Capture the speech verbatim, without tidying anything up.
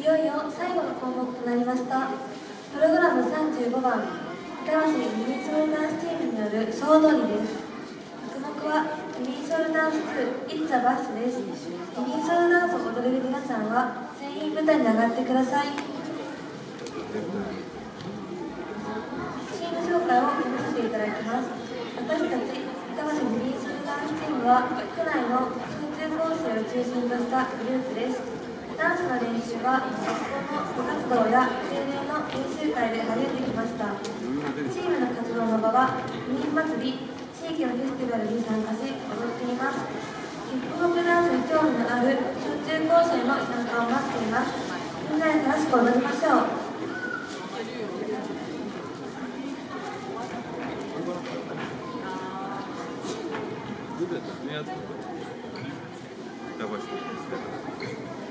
よいよ最後の項目となりました。プログラムさんじゅうごばん、板橋ミニソールダンスチームによる総踊りです。曲目はミニソールダンスツー It's a Bus です。ミニソールダンスを踊れる皆さんは全員舞台に上がってください。チーム紹介を読ませていただきます。私たち板橋ミニソールダンスチームは区内の小中高生を中心としたグループです。ダンスの練習は学校の部活動や定例の練習会で励んできました。チームの活動の場はミニ祭り、地域のフェスティバルに参加し踊っています。ヒップホップダンスに興味のある小中高生の参加を待っています。みんなで楽しく踊りましょう。 Давай.